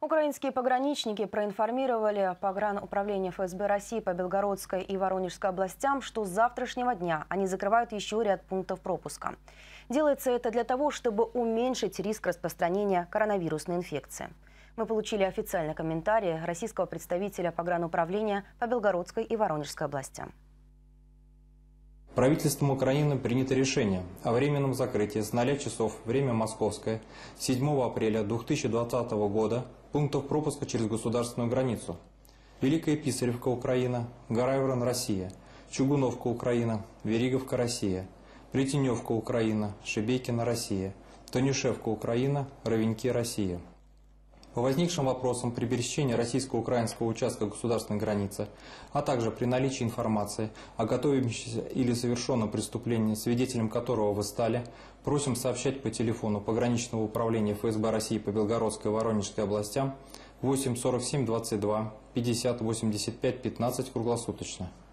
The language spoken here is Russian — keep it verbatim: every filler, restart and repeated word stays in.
Украинские пограничники проинформировали погрануправление эф эс бэ России по Белгородской и Воронежской областям, что с завтрашнего дня они закрывают еще ряд пунктов пропуска. Делается это для того, чтобы уменьшить риск распространения коронавирусной инфекции. Мы получили официальный комментарий российского представителя погрануправления по Белгородской и Воронежской областям. Правительством Украины принято решение о временном закрытии с ноля часов, время московское, седьмого апреля две тысячи двадцатого года пунктов пропуска через государственную границу. Великая Писаревка, Украина, Гарайворон, Россия, Чугуновка, Украина, Вериговка, Россия, Плетеневка, Украина, Шебекино, Россия, Танюшевка, Украина, Ровеньки, Россия. По возникшим вопросам при пересечении российско-украинского участка государственной границы, а также при наличии информации о готовящемся или совершенном преступлении, свидетелем которого вы стали, просим сообщать по телефону пограничного управления эф эс бэ России по Белгородской и Воронежской областям восемь сорок семь двадцать два пятьдесят восемьдесят пять пятнадцать круглосуточно.